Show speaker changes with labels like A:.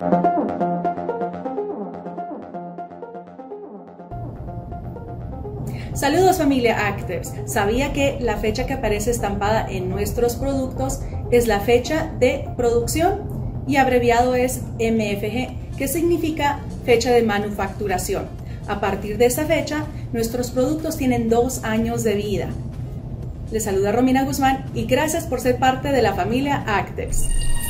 A: Saludos familia Acteps. ¿Sabía que la fecha que aparece estampada en nuestros productos es la fecha de producción? Y abreviado es MFG, que significa fecha de manufacturación. A partir de esta fecha, nuestros productos tienen 2 años de vida. Les saluda Romina Guzmán y gracias por ser parte de la familia Acteps.